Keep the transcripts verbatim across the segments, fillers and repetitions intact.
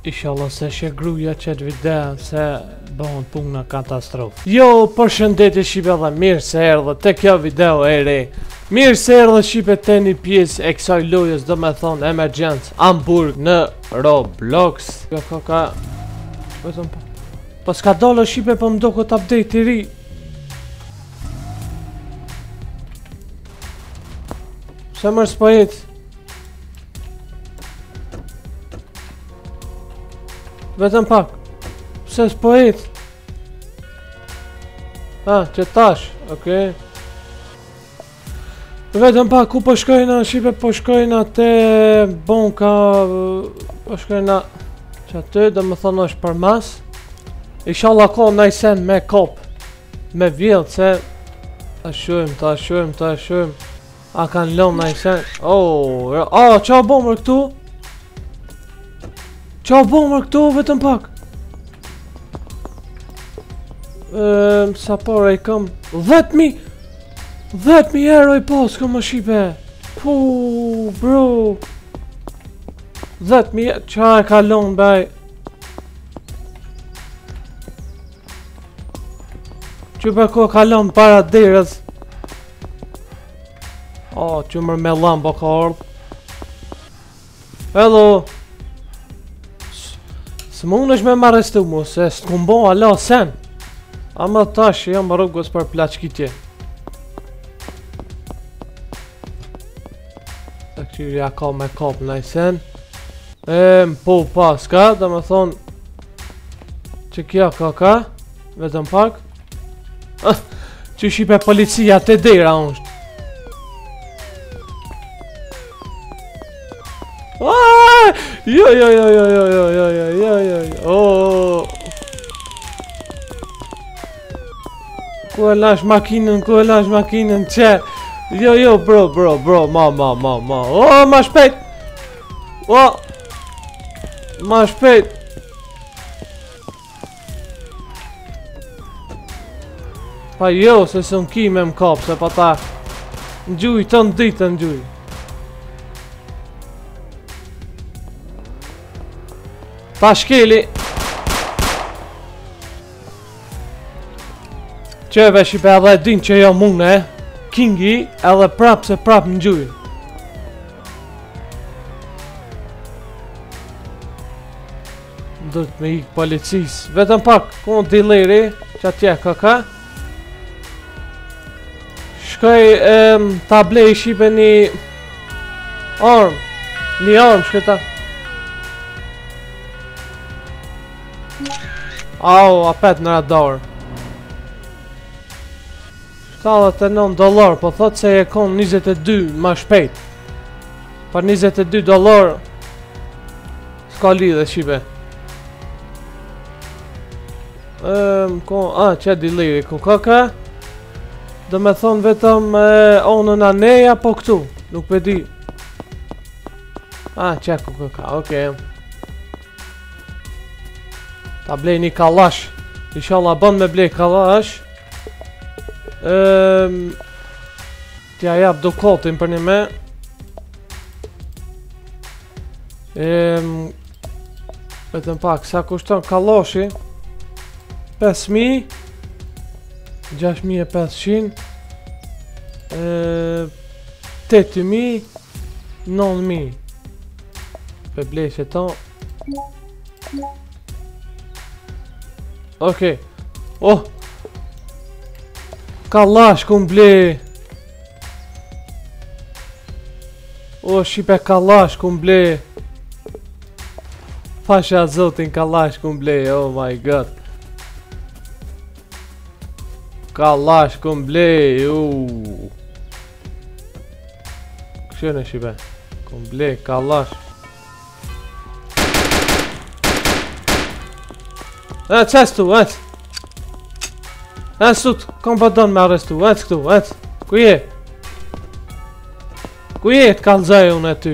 Inshallah se shë gruja qëtë video se bëhën puna katastrofë. Jo, përshëndetje Shqipe dhe mirë se erdhe te kjo video e re. Mirë se erdhe Shqipe te një pjesë e kësaj lojës, do me thonë Emergence Hamburg në Roblox. Kjo ka ka... Vetëm pa... Po s'ka dollë Shqipe po më do këtë update i ri. Se mërë s'po jetë. Vetëm pak. Pse s'po jetë? Ah, që tash, okej. Vetëm pak, ku po shkojna Shqipe, po shkojna te bonka, po shkojna që aty, dhe më thonë është për mas. Inshallah ko najsen me kop, me vjellë, se ta shujmë, ta shujmë, ta shujmë. A kanë lëmë najsen. Oh, oh, qa bomër këtu? Qa bomër këtu, vetëm pak. Ehm, sa pare i kam dhjetë mijë dhjetë mijë euro i pas kam më Shqipe. Puuu, bro. dhjetë mijë, qa e kalon baj. Që për ko kalon para derës. O, që mër me lamba ka ardhë. Hello. Së mund është me më arrestu mu, se së të kumbo ala sen. Ama tash jam rrugës për plaçkitje. E këtyria ka me kap najsen. Ehm, po pas ka, dhe me thonë që kja ka ka. Vetëm pak. Ah, që shipe policia të dera është. Aaaa! Jo, jo, jo, jo, jo, jo, jo, jo, jo, jo, jo, oh. Ku e lash makinën, ku e lash makinën, që? Jo, jo, bro, bro, bro, ma, ma, ma, ma, oh, ma shpejt! Oh! Ma shpejt! Pa jo, se së në ki me më kap, se pa ta në gjuj, të në ditë në gjuj. Ta shkeli. Qeve Shqipe edhe din që jo mune, Kingi edhe prap se prap në gjuj. Dhët me ik policis. Vetëm pak, ku në dileri, që atje ka ka. Shkoj um, ta blej Shqipe një arm. Një arm shkëta. Au, apet në radar. shtatëdhjetë e nëntë dollar, po thot se e kon njëzet e dy ma shpejt. Për njëzet e dy dollar s'ka lidhe Shqipe. Ehm, ko, a, që diliri, ku ka ka? Dhe me thonë vetëm e, onën aneja, po këtu, nuk pe di. A, që ku ka ka, okej. Ta blej një kalash. Inshallah bën me blej kalash. Ehm, Tja jap do kotin për një me. Ehm, Vetëm pak, sa kushton kalashi? pesë mijë gjashtë mijë e pesëqind. tetë mijë nëntë mijë. Pe blej që ta. Okej. Oh. Kallash ku mble. O, Shqipe kallash ku mble. Pasha zotin kallash ku mble. Oh my god. Kallash ku mble. Uuu. Këshene Shqipe. Ku mble kallash. E, qes tu, e E, sut, kom pa donë me arrestu, e këtu, e ku je? Ku je të kalzaj unë e ty?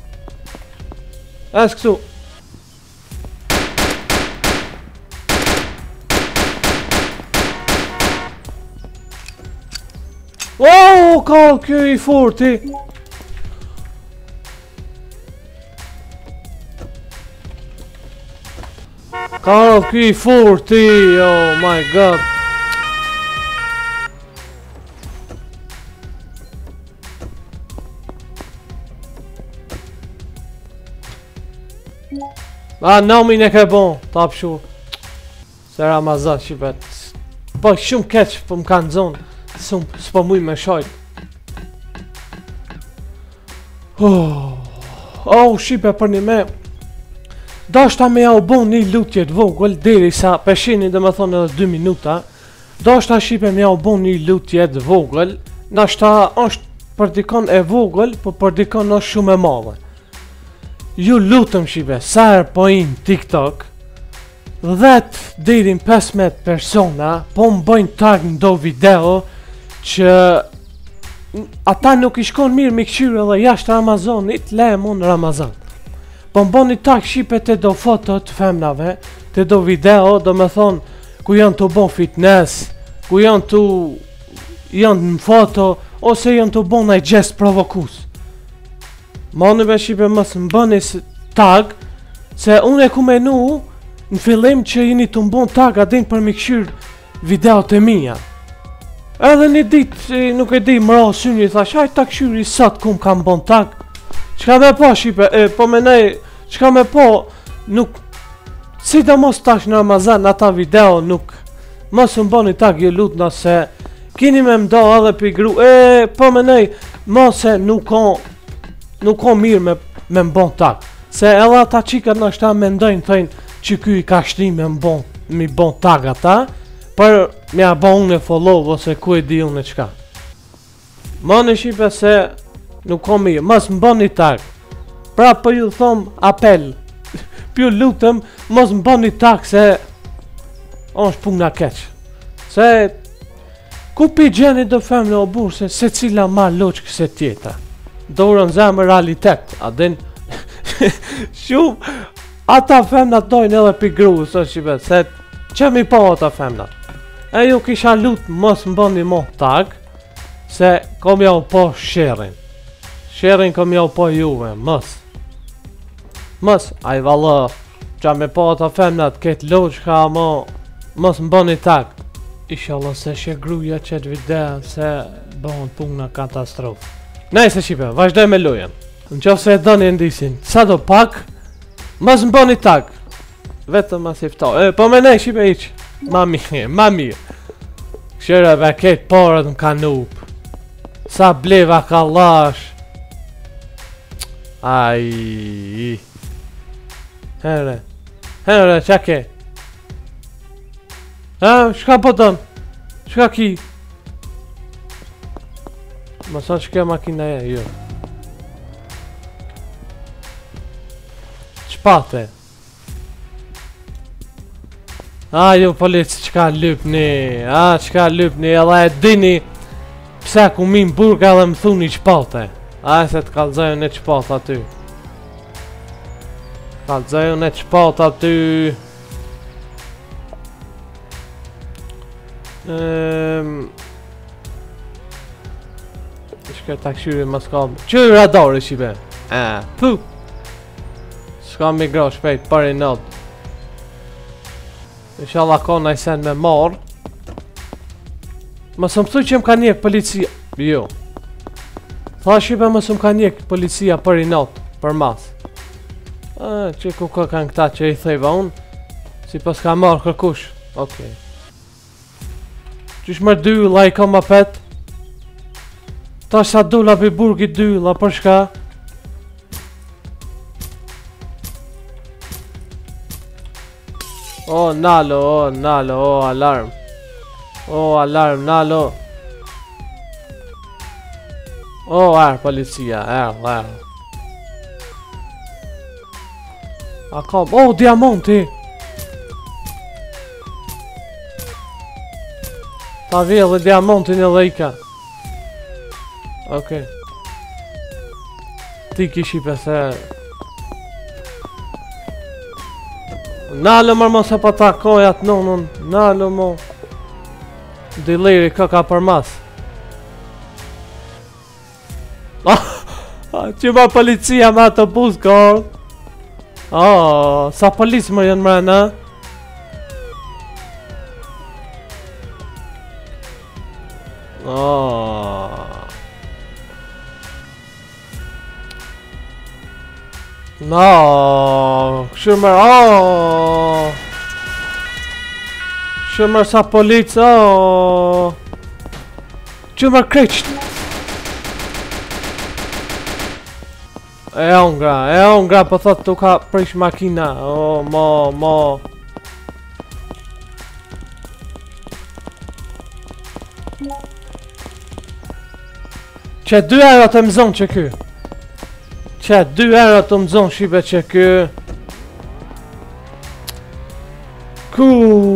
E këtu. Oh, kall, kjo i forti. Ka ky furti, oh my god. A, namin e ke bon, ta pshu. Se Ramazan, shqipet. Po, shumë keq, po më kanë zonë. S'po muj me shojt. Oh, oh shqipe për një me. Dashta me ja u bon një lutje të vogël, deri sa peshini dhe me thonë edhe dy minuta. Dashta shqipe me ja u bon një lutje të vogël. Dashta është për dikon e vogël, po për dikon është shumë e madhe. Ju lutëm shqipe, sa herë po im TikTok, dhjetë deri në pesëmbëdhjetë persona po më bëjnë tag në do video që ata nuk i shkon mirë me këshyre dhe jashtë Ramazanit, le e mon Ramazan. Po më bëni tag shqipe të do foto të femnave, të do video, do me thonë ku janë të bon fitness, ku janë të janë në foto, ose janë të bon nëjë gjest provokus. Mani me shqipe mësë më bëni tag, se unë e ku menu në fillim që jeni të më bon tag adin për me këshyrë video të mija. Edhe një dit, nuk e di mëra syni, thash, hajt ta këshyri sot ku më kam bon tag. Qka me po shqipe, e, po me nej, qka me po, nuk, si do mos tash në Ramazan ata video nuk, mos më boni tag ju lut nëse, kini me mdo edhe pi gru, e, po me nej, mos e nuk ka, nuk ka mirë me, me mbon tag. Se edhe ata qikat në shta me ndojnë, thëjnë, që ky i ka shti me mbon, mi bon tag ata, për me a ba unë e follow ose ku e di unë e qka. Ma në shqipe se nuk ka mirë, mos më boni tag. Pra për ju thom apel, për ju lutëm, mos më boni tag se është puna keq. Se ku pi gjeni do femne o burë se se cila ma loq këse tjeta. Dorën zemë realitet, a din shumë, ata femnat dojnë edhe pi gru, së shqipe, se që mi po ata femnat. E ju kisha lutë mos më bëni mo tag, se kom ja u po sherin. Sherin kom ja u po juve, mos. Mos, a i valë, që me po ata femnat, ketë loq ka mo, mos më bëni tag. Inshallah se shë gruja qëtë video, se bëhën puna katastrofë. Najse shqipe, vazhdoj me lujen. Në qofë se e doni e ndisin, sa do pak, mos më bëni tag. Vetëm as i fto, e, po me nej shqipe iq. Ma mirë, ma mirë. Këshire be ketë porët më kanup. Sa bleva ka lash. Ai. Here. Here, qa ke? Ha, shka po tënë? Shka ki? Ma sa që ke makina e, jo. Qpate? A, ju polici qka lypni, a, qka lypni, edhe e dini pse ku min burga dhe më thuni qpate. A, e se të kalzoju në qpate aty. Kalzoju në qpate aty. Ehm... Shka ta këshyri më s'ka... Qyri radari shibe? E, pu! S'ka mi gra shpejt, për i not. Inshallah ka nëj sen me marr. Mësë më thuj që më ka njek policia. Jo. Tha shibe mësë më ka njek policia për i not. Për mas. A, që ku ka kanë këta që i thejva unë. Si pas ka marrë kërkush. Okej. Qysh mërë dy la i ka ma pet. Ta sa du la pi burgi dy la për shka. O, nalo, o, nalo, o, alarm. O, alarm, nalo. O, erë, policia, erë, erë. A kam, o, diamanti. Ta vje dhe diamantin e dhe ika. Okej. Ti kishi pëse. Nalo mërë mo se pa ta kojat nonën. Nalo mo. Diliri ka ka për mas. Që ma policia ma të bus kërë. Oh, sa polis më janë mërëna. Oh. No, shumë oh. Shumë sa policë oh. Shumë kreç. E ongra, e ongra po thot tu ka prish makina. Oh, mo, mo. Që dy euro të mëzon që ky. Që dy euro të mëzon shibe që ky. Ku.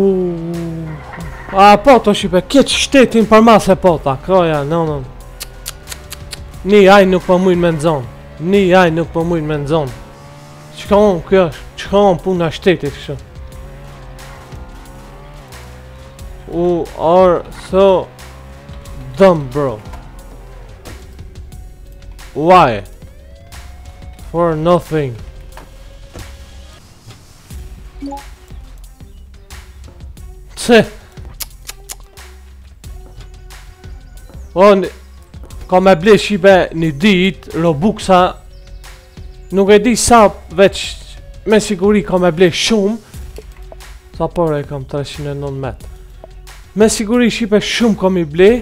A po të shibe, keq shtetin për mas e po ta. Kroja, no, no. Ni aj nuk po mujnë me nëzon. Ni aj nuk po mujnë me nëzon. Qka on kjo është? Qka on puna shtetit kështë? U are so dumb bro. Why? For nothing. Tse. On ka me ble shibe një dit Robuxa. Nuk e di sa veç me siguri ka me ble shumë. Sa pore e kam treqind e nëntëmbëdhjetë. Me siguri shibe shumë ka mi ble.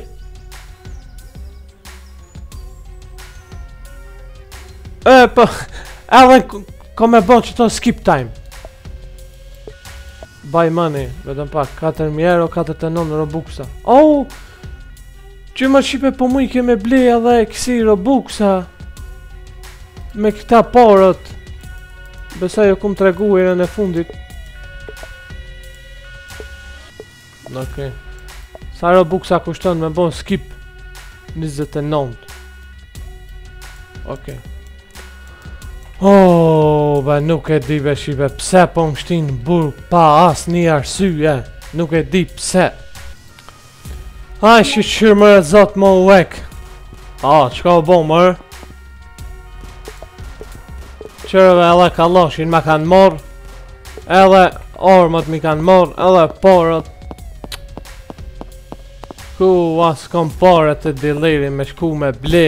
E, po, edhe ka me bon që to skip time. Buy money, vetëm pak, katër mijë euro, katërdhjetë e nëntë Robuxa. Oh, që më shipe po mu i keme ble edhe kësi Robuxa. Me këta porët. Besa jo kum të regu e në fundit. Ok. Sa Robuxa kushton me bon skip? njëzet e nëntë. Ok. Oh, ba nuk e di be shibe pse po më shtin burg pa as një arsye. Nuk e di pse. Aj shi qyrë mërë zot më uek. A, qka u bo mërë? Qërëve edhe kaloshin ma kanë morë. Edhe ormët mi kanë morë. Edhe porët. Ku as kom porët të diliri me shku me ble.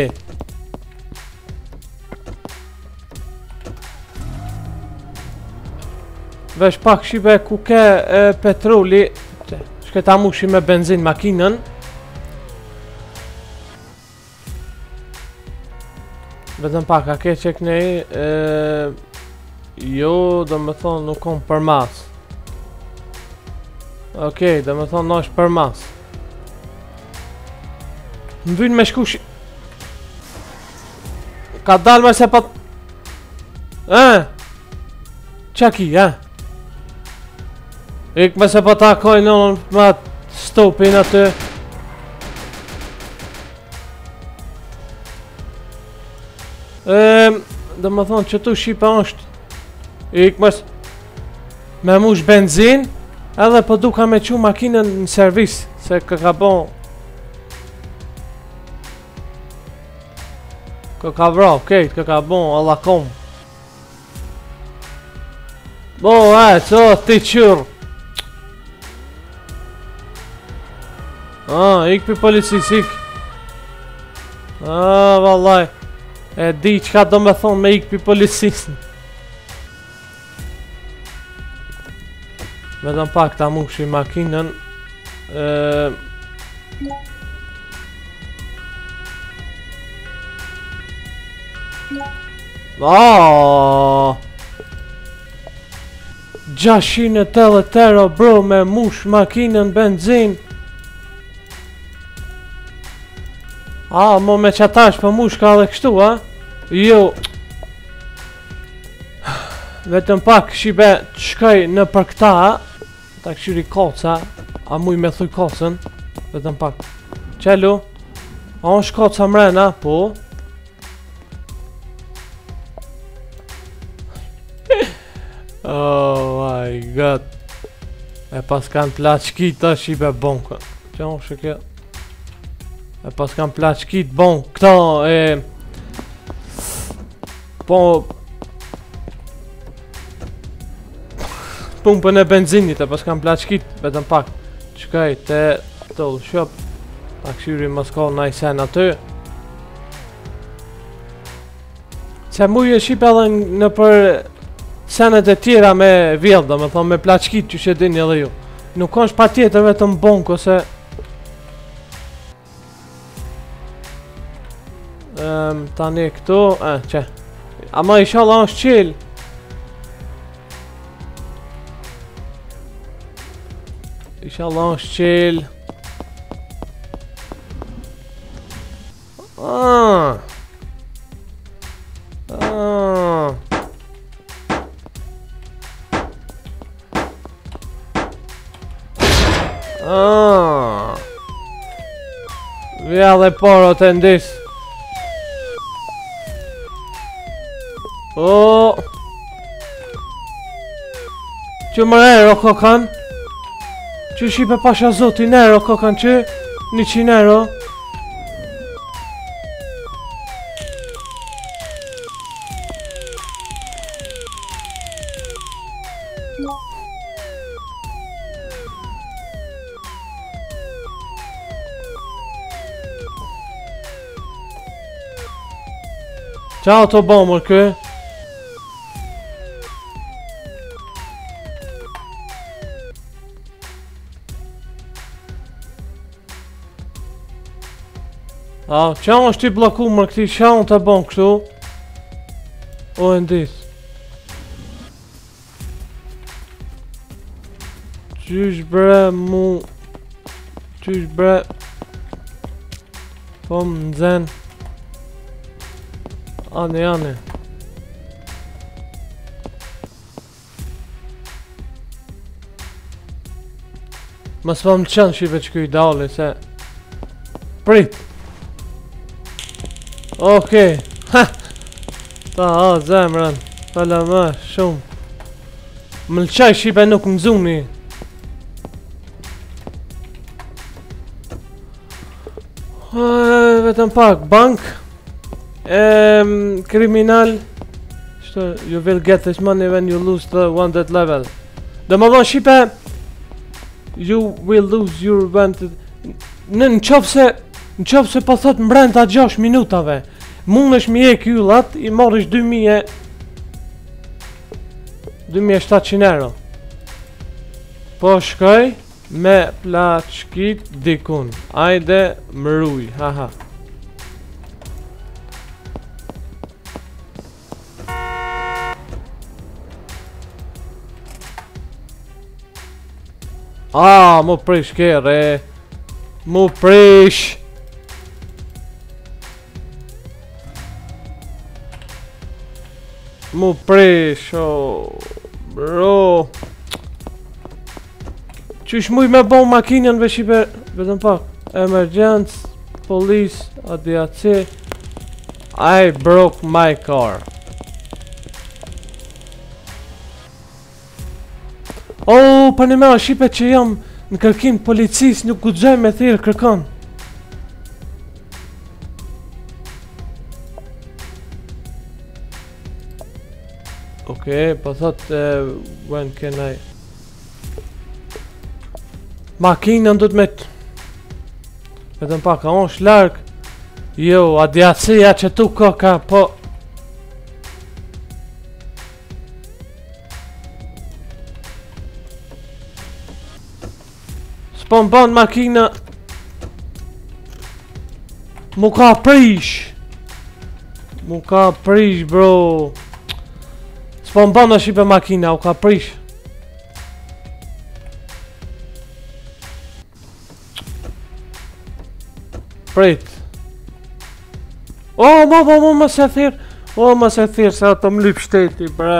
Vesh pak shibe ku ke e, petroli. Shketa mushi me benzin makinën. Vetëm pak a ke qek nej e, jo do me thonë nuk kom për mas. Okej, do me thonë në është për mas. Më vynë me shku shi... Ka dalë me se pat... E? Qa ki, e? Ik me se po takoj në me stopin aty. Ehm, dhe më thonë që tu Shqipa është ik me se me mush benzin. Edhe po duka me qu makinën në servis. Se kë ka bon Kë ka vra, kejt, kë ka bon allakom. Bo, e, co, ti qyrë. Ah, ik për policis, ik. Ah, vallaj. E di qka do me thonë me ik për policis. Vedëm pak ta mushi makinën. E... Aaaa gjashtëqind e tetëdhjetë euro bro me mush makinën benzin. A, mo me qatash për mush ka dhe kështu, a? Jo. Vetëm pak shibe qkaj në për këta. Ta këshyri koca. A muj me thuj kocën. Vetëm pak. Qelu. A on shkoca mrena, po. Oh my god. E pas kanë plaçkit ta shibe bonka. Që on shë E pas kanë plaçkit bon. Këta e... Po... Pumpën e benzinit e pas kanë plaçkit. Vetëm pak. Qkaj te... Toll shop. Ta këshyri mos ka naj sen aty. Se muje shqipe edhe në për senet e tjera me vjellë, do me thonë me plaçkit që që dini edhe ju. Nuk është pa tjetër vetëm bonk ose... Um, tani këtu, e, që? Ama inshallah është qil. Inshallah është qil. Ah. Ah. Ah. Vja dhe poro të ndis. O. Që më ero kokan. Që shipe pasha zotin ero kokan që një qinë ero. Ciao të bomër kë. A, qa është i bloku mërë këti shaun të bon kështu? O, e ndis. Qysh bre mu... Qysh bre... Po më nëzen... Ane, ane. Mas po më qënë shive që kuj dali se... Prit! Okej, ha! Ta, a, zemrën, fala më, shumë. Më lëqaj shipe nuk më zuni. Vetëm pak, bank. Um, kriminal. Shto, you will get this money when you lose the wanted level. Dhe më dhonë shipe, you will lose your wanted... Në në qofë se... Në qofë se po thot mbrenda gjashtë minutave, mund është mi e kyllat, i morish dy mijë e shtatëqind euro. Po shkoj me plaçkit dikun. Ajde mruj, haha. Ah, mu prish kere. Mu prish. Mu prish, o... Bro... Qysh muj me bon makinën veshipe... Vetëm pak... Emergence... Police... A D A C... I broke my car... O, për një me shipe që jam... Në kërkim policis nuk guxoj me thirë kërkon... Okej, po thot, uh, when can I... Makinën du të me... Vetëm pak, a është larg... Jo, adiacia që tu koka, po... S'po m'ban makina... Mu ka prish... Mu ka prish, bro... S'po m'ban në shipe makina, u ka prish. Prit. O, mo, mo, mo, më se thirë. O, më se thirë, se ato më lyp shteti, bre.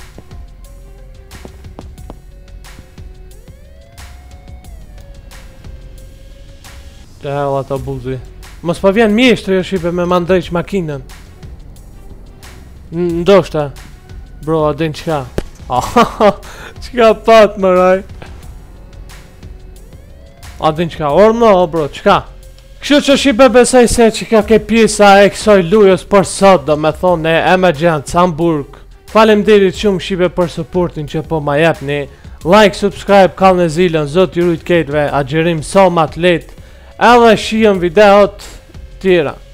Të hell ato buzi. Mos po vjen mjeshtri o shipe me mandrejq makinën. Ndoshta. Bro, a din qka? Qka pat më raj? A din qka? Orë më, o bro, qka? Kështu që shipe besoj se që ka ke pjesa e kësoj lujës për sot, do me thonë e Emergence Hamburg. Faleminderit shumë shipe për supportin që po ma jepni. Like, subscribe, kallë në zilën, zot i rujt ketve, agjerim sa ma të letë. edhe shihem videot tjera.